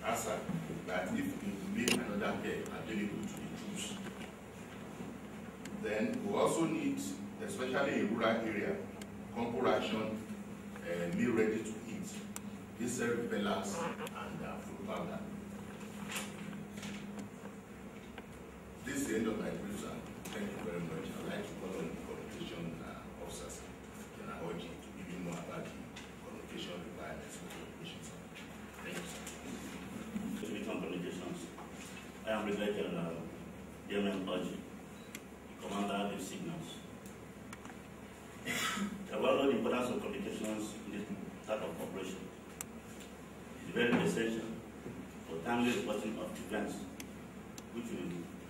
ASA that if we make another pair available to the troops, then we also need, especially in rural area, compo ration, meal ready to eat, insect repellers, and food powder. This is the end of my brief, sir. Thank you very much. I'd like to call on the communication officers in Ahoji to give you more about the communication requirements for the operation, sir. Thank you, sir. Communications. I am Brigadier AVM M.A, Commander of Signals. I well know the importance of communications in this type of operation. It is very essential for timely reporting of events which will